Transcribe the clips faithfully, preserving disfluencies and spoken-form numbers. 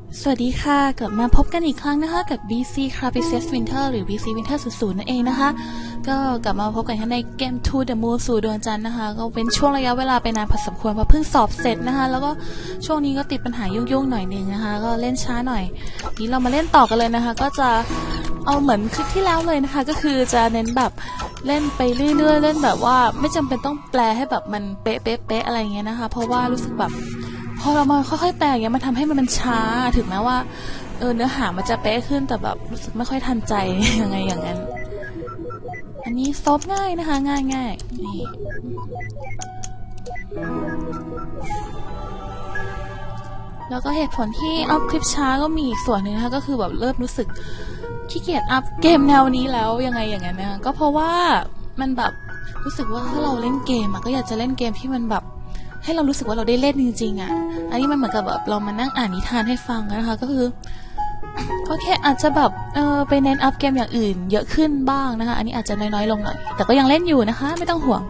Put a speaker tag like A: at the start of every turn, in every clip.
A: สวัสดีค่ะกลับมาพบกันอีกครั้งนะคะกับ บี ซี Crisis Winter หรือ บี ซี Winter ศูนย์ ศูนย์ นั่นเองนะคะก็กลับมาพบกันในเกม To the Moon สู่ดวงจันทร์นะคะก็เป็นช่วงระยะเวลาไปนานพอสมควรเพราะเพิ่งสอบเสร็จนะคะแล้วก็ช่วงนี้ก็ติดปัญหายุ่งๆหน่อยนึงนะคะก็เล่นช้าหน่อยนี้เรามาเล่นต่อกันเลยนะคะก็จะเอาเหมือนคลิปที่แล้วเลยนะคะก็คือจะเน้นแบบเล่นไปเรื่อยๆเล่นแบบว่าไม่จำเป็นต้องแปลให้แบบมันเป๊ะๆๆอะไรอย่างเงี้ยนะคะเพราะว่ารู้สึกแบบพอเรามาค่อยๆแปลอย่างเงี้ยมันทำให้มันมันช้าถึงแม้ว่าเออเนื้อหามันจะเป๊ะขึ้นแต่แบบรู้สึกไม่ค่อยทันใจ ยังไงอย่างนั้นอันนี้ซอฟง่ายนะคะง่ายง่ายนี่แล้วก็เหตุผลที่อัพคลิปช้าก็มีอีกส่วนหนึ่งนะคะก็คือแบบเริ่มรู้สึกขี้เกียจอัพเกมแนวนี้แล้วยังไงอย่างนั้นนะคะก็เพราะว่ามันแบบรู้สึกว่าถ้าเราเล่นเกมอะก็อยากจะเล่นเกมที่มันแบบให้เรารู้สึกว่าเราได้เล่นจริงๆอ่ะอันนี้มันเหมือนกับแบบเรามานั่งอ่านนิทานให้ฟังนะคะก็คือโอเคอาจจะแบบเออไปเน้นอัพเกมอย่างอื่นเยอะขึ้นบ้างนะคะอันนี้อาจจะน้อยๆลงหน่อยแต่ก็ยังเล่นอยู่นะคะไม่ต้องห่วง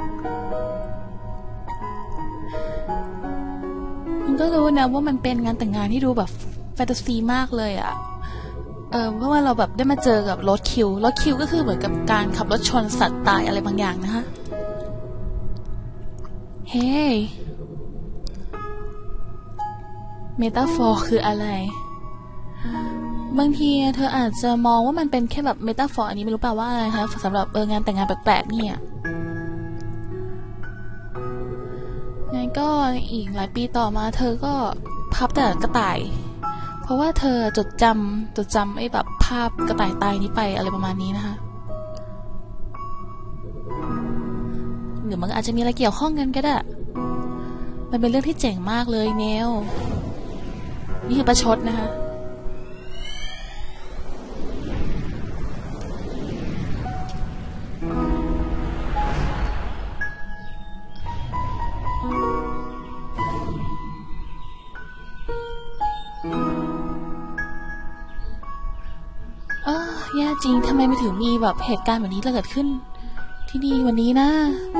A: มันก็รู้นะว่ามันเป็นงานแต่งงานที่ดูแบบแฟนตาซีมากเลยอ่ะเออเพราะว่าเราแบบได้มาเจอกับรถคิวรถคิวก็คือเหมือนกับการขับรถชนสัตว์ตายอะไรบางอย่างนะคะเฮ้เมตาฟอร์คืออะไรบางทีเธออาจจะมองว่ามันเป็นแค่แบบเมตาฟอร์อันนี้ไม่รู้แปลว่าอะไรคะสำหรับเอองานแต่งงานแปลกๆเนี่ยงั้นก็อีกหลายปีต่อมาเธอก็พับแต่กระต่ายเพราะว่าเธอจดจำจดจำไอ้แบบภาพกระต่ายตายนี้ไปอะไรประมาณนี้นะคะหรือมันอาจจะมีอะไรเกี่ยวข้องกันก็ได้มันเป็นเรื่องที่เจ๋งมากเลยเนลนี่คือประชดนะคะเออแย่จริงทำไมไม่ถึงมีแบบเหตุการณ์แบบนี้เกิดขึ้นที่นี่วันนี้นะ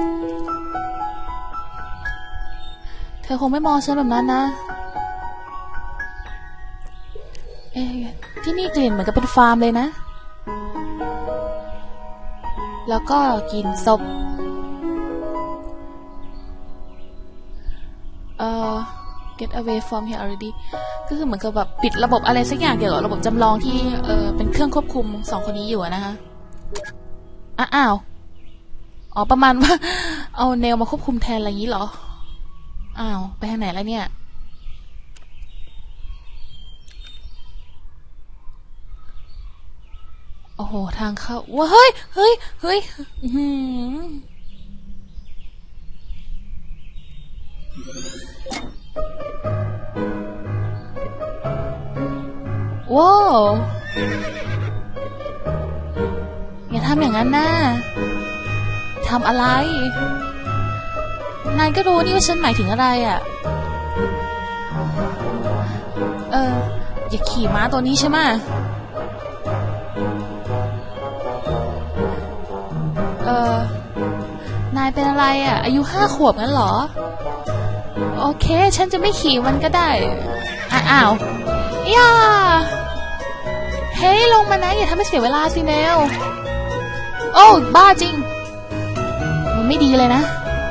A: เธอคงไม่มองฉันแบบนั้นนะเอ๊ะที่นี่กลิ่นเหมือนกับเป็นฟาร์มเลยนะแล้วก็กินศพเอ่อ get away from here already ก็คือเหมือนกับแบบปิดระบบอะไรสักอย่างเกี่ยวกับระบบจำลองที่เออเป็นเครื่องควบคุมสองคนนี้อยู่นะคะอ้าวอ๋อประมาณว่าเอาเนลมาควบคุมแทนอะไรอย่างนี้เหรออ้าวไปทางไหนแล้วเนี่ยโอ้โหทางเข้าว้าเฮ้ยเฮ้ยเฮ้ยหืมว้าวอย่าทำอย่างนั้นนะทำอะไรนายก็รู้นี่ว่าฉันหมายถึงอะไรอ่ะเอออย่าขี่ม้าตัวนี้ใช่ไหมเออนายเป็นอะไรอ่ะอายุห้าขวบงั้นเหรอโอเคฉันจะไม่ขี่มันก็ได้อ้าวย่าเฮ้ยลงมานะอย่าทำให้เสียเวลาสิเนลโอ้บ้าจริงมันไม่ดีเลยนะ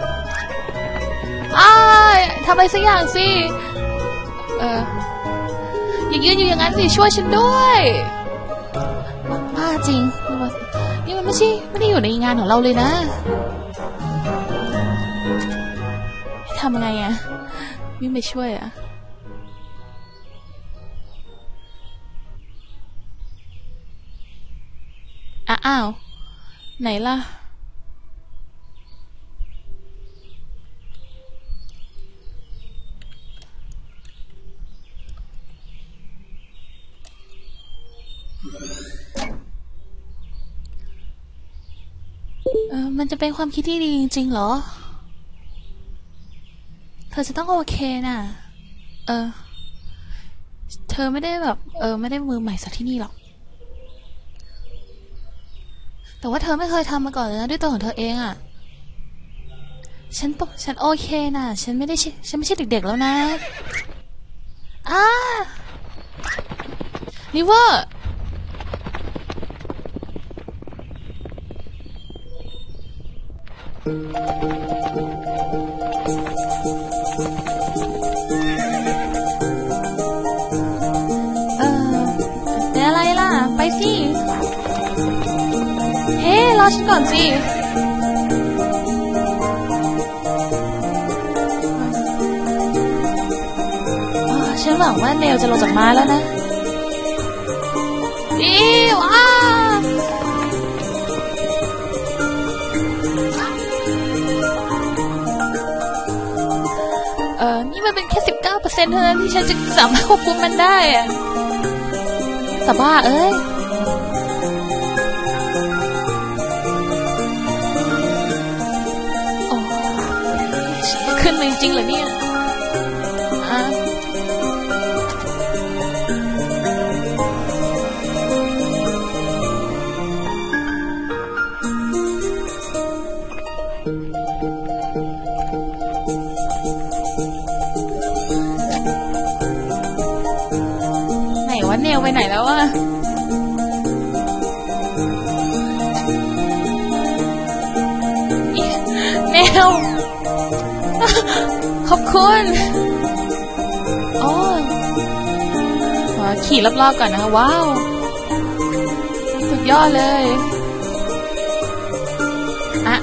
A: อ้ายทำอะไรสักอย่างสิเอออย่ายืนอยู่อย่างนั้นสิช่วยฉันด้วยบ้าจริงนี่มันไม่ใช่ไม่ได้อยู่ในงานของเราเลยนะทำไงอะวิ่งไปช่วยอะอ้าวไหนล่ะเออมันจะเป็นความคิดที่ดีจริงๆเหรอเธอจะต้องโอเคน่ะเออเธอไม่ได้แบบเออไม่ได้มือใหม่สักที่นี่หรอกแต่ว่าเธอไม่เคยทำมาก่อนเลยนะด้วยตัวของเธอเองอ่ะ ฉันปกฉันโอเคนะฉันไม่ได้ฉันไม่ใช่เด็กๆแล้วนะอ้าลิเวอร์เออเป็นอะไรล่ะไปสิเฮ้รอฉันก่อนสิฉันหวังว่าเนลจะลงจากม้าแล้วนะอีว้าเออนี่มันเป็นแค่ สิบเก้าเปอร์เซ็นต์ เท่านั้นที่ฉันจะสามารถควบคุมมันได้อะแต่บ้าเอ้ยโอ้ขึ้นมาจริงๆเหรอเนี่ยอ่ะไหนวะเนลไปไหนแล้ววะเนลขอบคุณโอ้ขอขี่รอบๆก่อนนะคะว้าวสุดยอดเลยอะ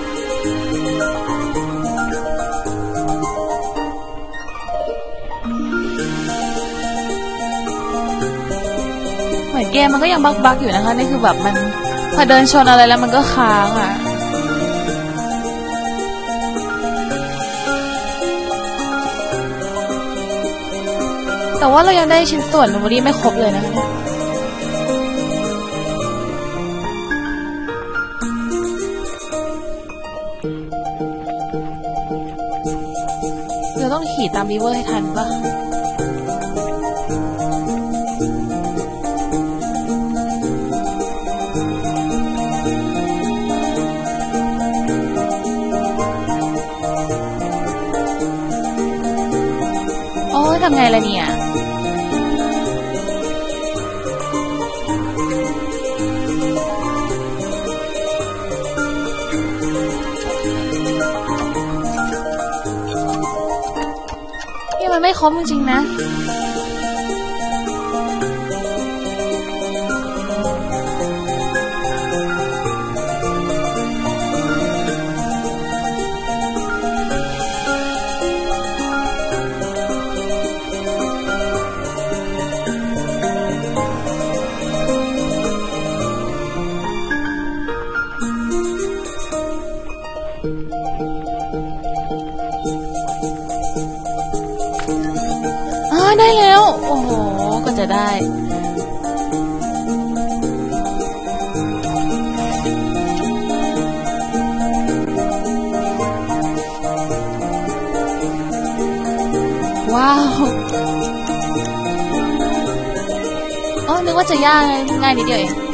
A: เหมือนเกมมันก็ยังบั๊กๆอยู่นะคะนี่คือแบบมันพอเดินชนอะไรแล้วมันก็ค้างอ่ะแต่ว่าเรายังได้ชิ้นส่วนเมมโมรี่ไม่ครบเลยนะคะเราต้องขี่ตามบีเวอร์ให้ทันปะโอ้ทำไงล่ะเนี่ยมันไม่ครบจริงๆนะได้แล้วโอ้โหก็จะได้ว้าวอ๋อนึกว่าจะยากง่ายนิดเดียวเอง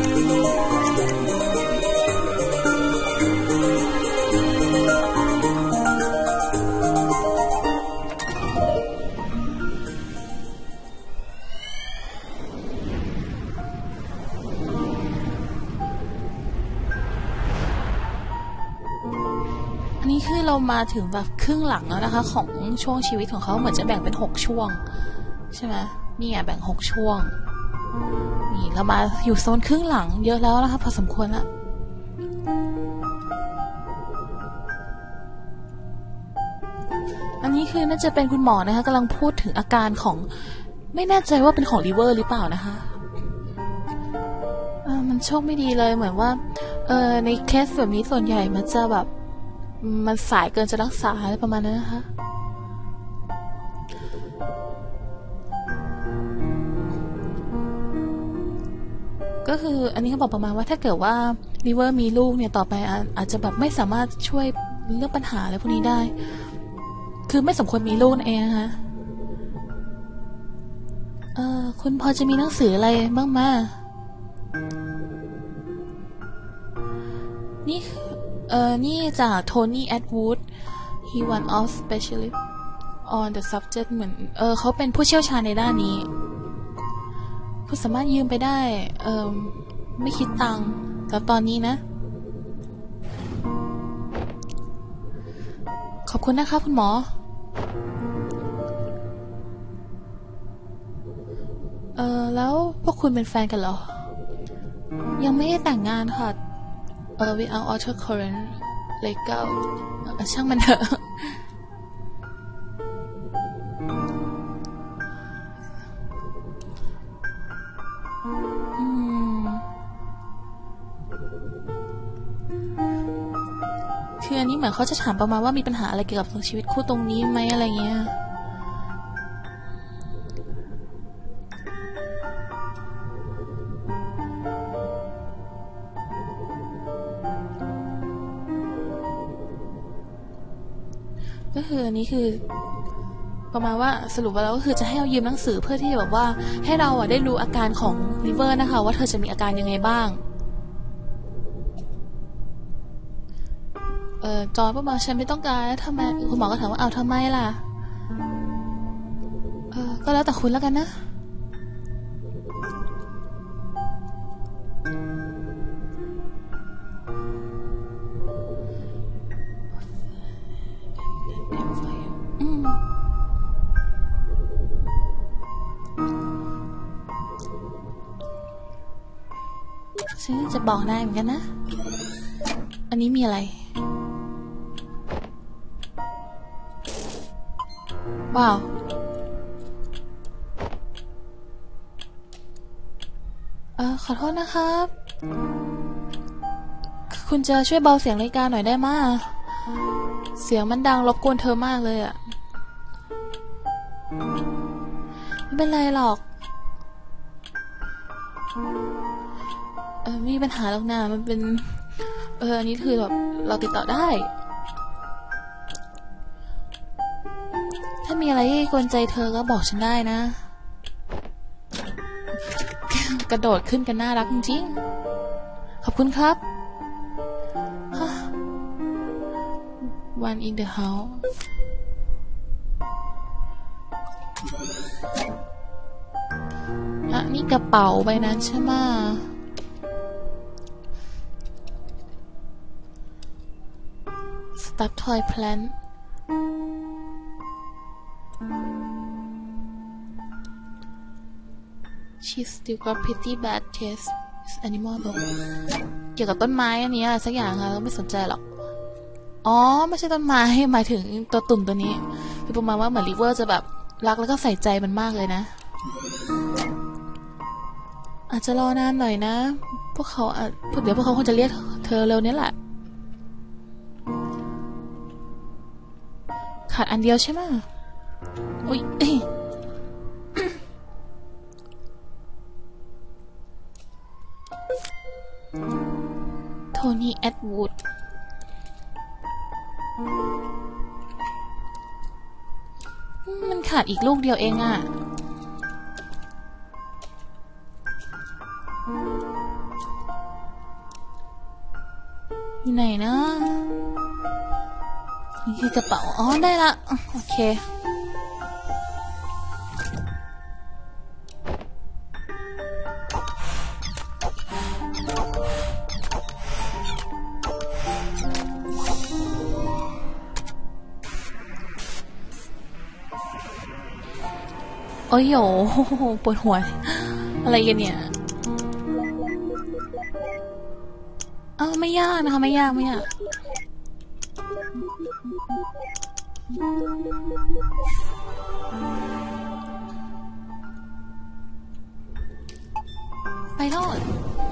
A: นี่คือเรามาถึงแบบครึ่งหลังแล้วนะคะของช่วงชีวิตของเขาเหมือนจะแบ่งเป็นหกช่วงใช่ไหมนี่อ่ะแบ่งหกช่วงนี่เรามาอยู่โซนครึ่งหลังเยอะแล้วนะคะพอสมควรละอันนี้คือน่าจะเป็นคุณหมอนะคะกำลังพูดถึงอาการของไม่แน่ใจว่าเป็นของลิเวอร์หรือเปล่านะคะเออมันโชคไม่ดีเลยเหมือนว่าเออในเคสแบบนี้ส่วนใหญ่มันจะแบบมันสายเกินจะรักษาอะไรประมาณนั้นนะคะก็คืออันนี้เขาบอกประมาณว่าถ้าเกิดว่าลิเวอร์มีลูกเนี่ยต่อไปอาจจะแบบไม่สามารถช่วยเรื่องปัญหาอะไรพวกนี้ได้คือไม่สมควรมีลูกนั่นเองนะคะเออคุณพอจะมีหนังสืออะไรบ้างมานี่เออนี่จากโทนี่แอดวูด he one of specialist on the subject เหมือนเออเขาเป็นผู้เชี่ยวชาญในด้านนี้คุณสามารถยืมไปได้เอ่อไม่คิดตังค์กับตอนนี้นะขอบคุณนะคะคุณหมอเออแล้วพวกคุณเป็นแฟนกันเหรอยังไม่ได้แต่งงานค่ะเออ without auto current legal ช่างมันเถอะคืออันนี้เหมือนเขาจะถามประมาณว่ามีปัญหาอะไรเกี่ยวกับชีวิตคู่ตรงนี้ไหมอะไรเงี้ยก็คืออันนี้คือประมาณว่าสรุปว่าแล้วก็คือจะให้เรายืมหนังสือเพื่อที่แบบว่าให้เราอ่ะได้รู้อาการของลิเวอร์นะคะว่าเธอจะมีอาการยังไงบ้างเออจอยประมาณฉันไม่ต้องการทำไมคุณหมอก็ถามว่าเอาทำไมล่ะเออก็แล้วแต่คุณแล้วกันนะอืมฉันจะบอกนายเหมือนกันนะอันนี้มีอะไรว้าวเออขอโทษนะครับคุณจะช่วยเบาเสียงรายการหน่อยได้ไหมเสียงมันดังรบกวนเธอมากเลยอะไม่เป็นไรหรอกเออไม่มีปัญหาหรอกนะมันเป็นเอออันนี้คือแบบเราติดต่อได้ถ้ามีอะไรที่กวนใจเธอก็บอกฉันได้นะกระโดดขึ้นกันน่ารักจริงๆขอบคุณครับ One in the house อ่ะนี่กระเป๋าใบนั้นใช่ไหมStop toy plant She still got pretty bad taste animal เกี่ยวกับต้นไม้อันนี้อะไรสักอย่างค่ะเราไม่สนใจหรอกอ๋อไม่ใช่ต้นไม้หมายถึงตัวตุ่นตัวนี้คือประมาณว่าเหมือนลิเวอร์จะแบบรักแล้วก็ใส่ใจมันมากเลยนะอาจจะรอนานหน่อยนะพวกเขาอ่ะเดี๋ยวพวกเขาคงจะเรียกเธอเร็วนี้แหละขาดอันเดียวใช่ไหมอุ๊ยโทนี่แอดวูดมันขาดอีกลูกเดียวเองอ่ะอยู่ไหนนะนี่คือกระเป๋าอ๋อได้ละโอเคโอ้ยโหปวดหัวอะไรกันเนี่ยอ้าวไม่ยากนะคะไม่ยากไม่ยากไปโน่น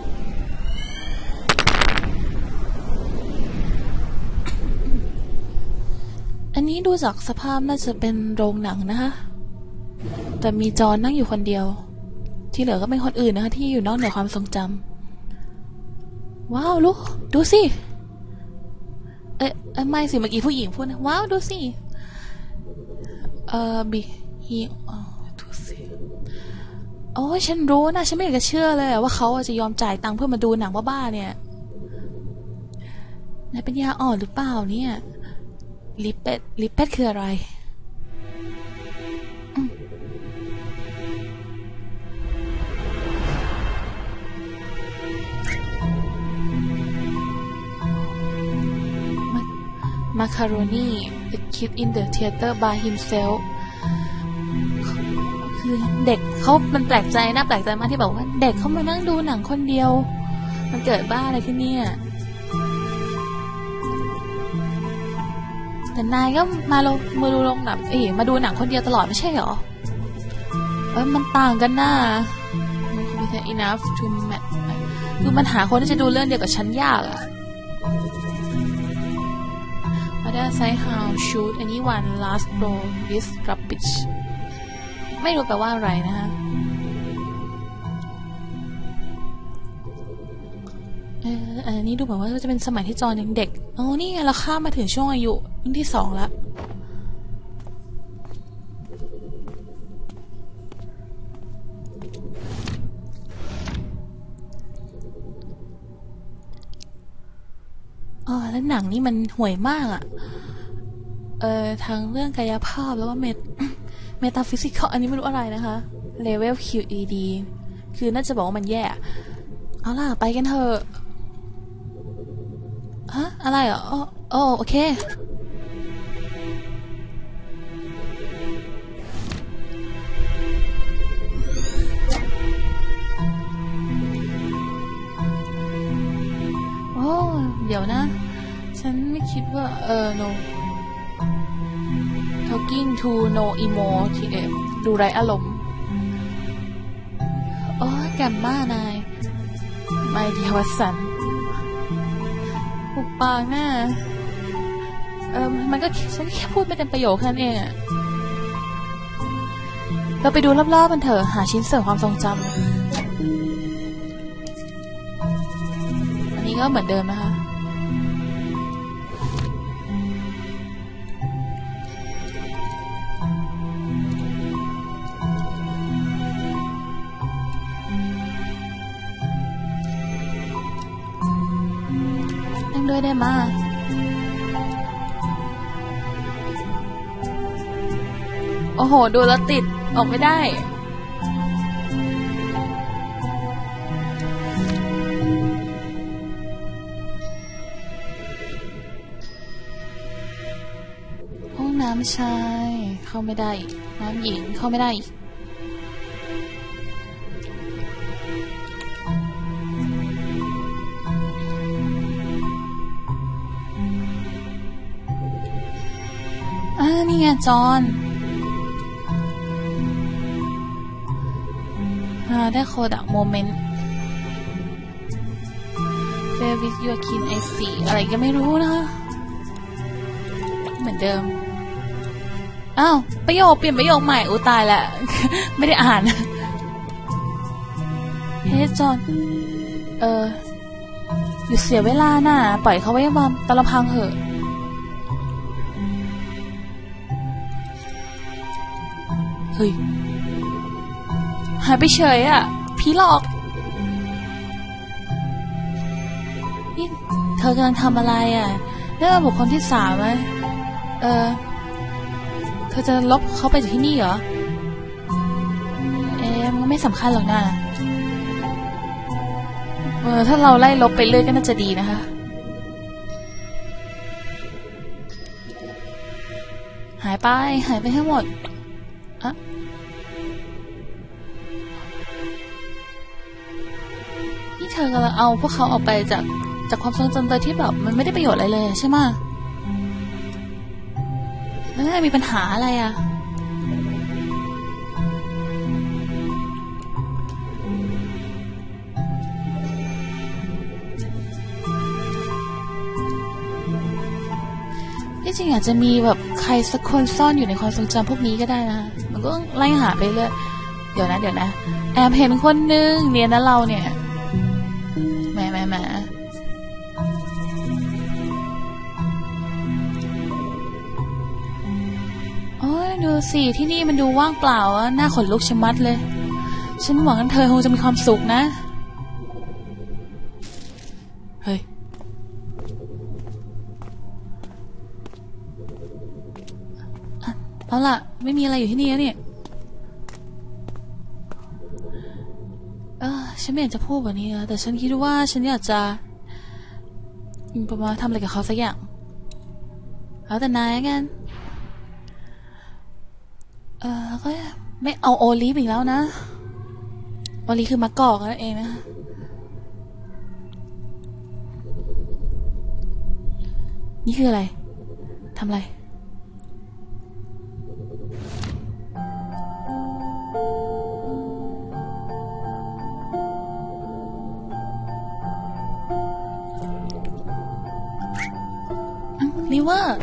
A: อันนี้ดูจากสภาพน่าจะเป็นโรงหนังนะคะแต่มีจอนั่งอยู่คนเดียวที่เหลือก็เป็นคนอื่นนะคะที่อยู่นอกเหนือความทรงจำว้าวลูกดูสิเอ๊ะไม่สิเมื่อกี้ผู้หญิงพูดนะว้าวดูสิเอ่อบีฮีอ๋อดูสิโอ้ยฉันรู้นะฉันไม่อยากจะเชื่อเลยว่าเขาจะยอมจ่ายตังค์เพื่อมาดูหนังบ้าๆเนี่ยนายเป็นยาอ่อนหรือเปล่าเนี่ยลิปเป็ดลิปเป็ดคืออะไร macaroni the kid in the theater by himself คือเด็กเขามันแปลกใจนะแปลกใจมากที่บอกว่าเด็กเขามานั่งดูหนังคนเดียวมันเกิดบ้าอะไรที่นี่แต่นายก็มาลงมาดูโรงหนังเอ๋มาดูหนังคนเดียวตลอดไม่ใช่หรอเอ้ยมันต่างกันนะมันมีแต่ enough to match คือมันหาคนที่จะดูเรื่องเดียวกับฉันยากอะOther side how should anyone last blow this rubbish ไม่รู้แปลว่าอะไรนะคะเอออันนี้ดูเหมือนว่าจะเป็นสมัยที่จอนยังเด็กโอ้นี่ไงเราข้ามมาถึงช่วงอายุรุ่นที่สองแล้วอ๋อแล้วหนังนี่มันห่วยมากอ่ะเอ่อทางเรื่องกายภาพแล้วก็เมตเมตาฟิสิกอลอันนี้ไม่รู้อะไรนะคะเลเวล คิว อี ดี คือน่าจะบอกว่ามันแย่เอาล่ะไปกันเถอะฮะอะไรอ่ะอ๋ออ๋อโอเคโอ้เดี๋ยวนะฉันไม่คิดว่าเออ no talking to no emo ทีเอฟดูไรอารมณ์โอ้แกมม่านายไม่เดียวสันปุบปากหน้าเออมันก็ฉันแค่พูดไม่เต็มประโยคแค่นั้นเองอะเราไปดูรอบๆกันเถอะหาชิ้นเสริมความทรงจำอันนี้ก็เหมือนเดิมนะคะด้วยได้มาโอ้โหดูแล้วติดออกไม่ได้ห้องน้ำชายเข้าไม่ได้น้ำหญิงเข้าไม่ได้นี่ไงจอนได้โคดักโมเมนต์ Where with your kin I see อะไรก็ไม่รู้นะเหมือนเดิมอ้าวประโยคเปลี่ยนประโยคใหม่อู้ตายแล้ว ไม่ได้อ่านเฮ้จอนเอออยู่เสียเวลาน่ะปล่อยเขาไว้ยามตะลำพังเหอะเฮ้ยหายไปเฉยอ่ะผีหลอกนี่เธอกำลังทำอะไรอ่ะเรื่องบุคคลที่สามไหมเออเธอจะลบเขาไปจากที่นี่เหรอเอ๊ะมันไม่สำคัญหรอกนะเออถ้าเราไล่ลบไปเรื่อยก็น่าจะดีนะคะหายไปหายไปทั้งหมดอะนี่เธอกำลังเอาพวกเขาออกไปจากจากความทรงจำโดยที่แบบมันไม่ได้ประโยชน์อะไรเลยใช่ไหมแล้วนายมีปัญหาอะไรอ่ะที่จริงอาจจะมีแบบใครสักคนซ่อนอยู่ในความทรงจำพวกนี้ก็ได้นะมันก็ไล่หาไปเรื่อยเดี๋ยวนะเดี๋ยวนะแอบเห็นคนนึงเนี่ยนะเราเนี่ยแหมแหมแหมโอ้ยดูสิที่นี่มันดูว่างเปล่าอะหน้าขนลุกชะมัดเลยฉันหวังว่าเธอคงจะมีความสุขนะเฮ้ยเอาล่ะไม่มีอะไรอยู่ที่นี่แล้วเนี่ยเออฉันไม่อยากจะพูดแบบนี้นะแต่ฉันคิดว่าฉันอยากจะประมาณทำอะไรกับเขาสักอย่างเอาแต่นายกันเออแล้วก็ไม่เอาโอลิฟอีกแล้วนะโอลิฟคือมะกอกนั่นเองนะคะนี่คืออะไรทำอะไรลิเวอร์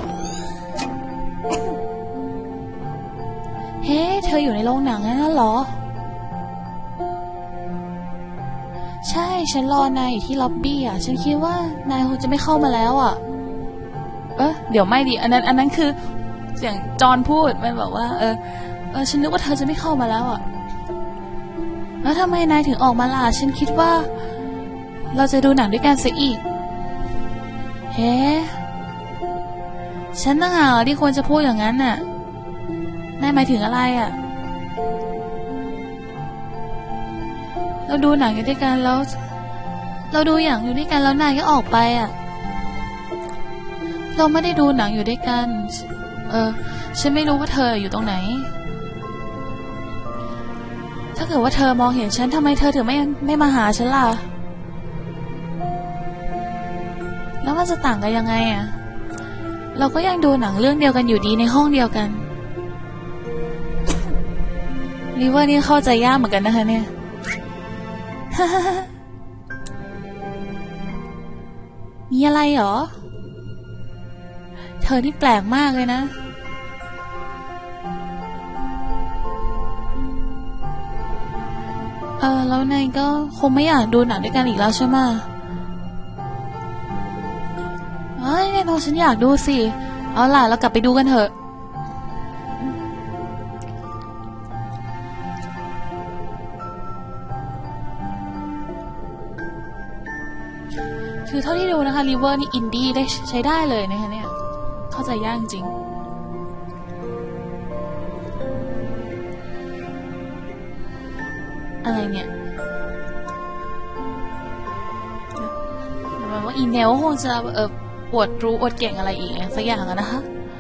A: เฮ้เธออยู่ในโรงหนังนั่นเหรอใช่ฉันรอนายอยู่ที่ล็อบบี้อ่ะฉันคิดว่านายคงจะไม่เข้ามาแล้วอ่ะเออเดี๋ยวไม่ดิอันนั้นอันนั้นคือเสียงจอนพูดมันบอกว่าเออเออฉันนึกว่าเธอจะไม่เข้ามาแล้วอ่ะแล้วทำไมนายถึงออกมาล่ะฉันคิดว่าเราจะดูหนังด้วยกันซะอีกเฮ้ฉันต่างหากที่ควรจะพูดอย่างนั้นน่ะนายหมายถึงอะไรอ่ะเราดูหนังอยู่ด้วยกันแล้วเราดูอย่างอยู่ด้วยกันแล้วนายก็ออกไปอ่ะเราไม่ได้ดูหนังอยู่ด้วยกันเออฉันไม่รู้ว่าเธออยู่ตรงไหนถ้าเกิดว่าเธอมองเห็นฉันทำไมเธอถึงไม่ไม่มาหาฉันล่ะแล้วมันจะต่างกันยังไงอ่ะเราก็ยังดูหนังเรื่องเดียวกันอยู่ดีในห้องเดียวกันลิเวอร์นี่เข้าใจยากเหมือนกันนะคะเนี่ย มีอะไรหรอเธอนี่แปลกมากเลยนะเออแล้วนายก็คงไม่อยากดูหนังด้วยกันอีกแล้วใช่ไหมเอ้ยแน่นอนฉันอยากดูสิเอาล่ะเรากลับไปดูกันเถอะคือเท่าที่ดูนะคะริเวอร์นี่อินดี้ได้ใช้ได้เลยนะคะเนี่ยเข้าใจยากจริงอะไรเนี่ยหมายว่าอีเนลคงจะเออปวดรู้อวดเก่งอะไรอีกสักอย่างอะนะคะ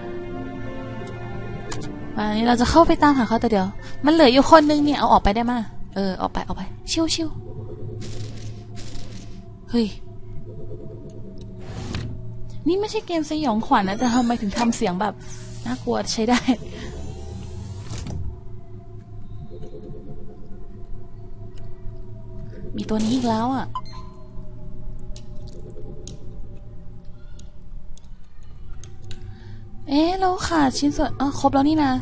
A: วันนี้เราจะเข้าไปตามหาเขาแต่เดี๋ยวมันเหลืออยู่คนนึงเนี่ยเอาออกไปได้มาเออออกไปออกไปชิวชิวเฮ้ยนี่ไม่ใช่เกมสยองขวัญนะแต่ทำไมถึงทำเสียงแบบน่ากลัวใช้ได้มีตัวนี้อีกแล้วอ่ะเอ๊ะเราขาดชิ้นส่วนอ๋อครบแล้วนี่นะ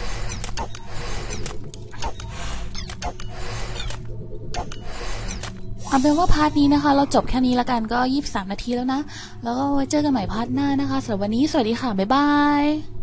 A: เอาเป็นว่าพาร์ทนี้นะคะเราจบแค่นี้แล้วกันก็ยี่สิบสามนาทีแล้วนะแล้วก็ไว้เจอกันใหม่พาร์ทหน้านะคะสำหรับวันนี้สวัสดีค่ะบ๊ายบาย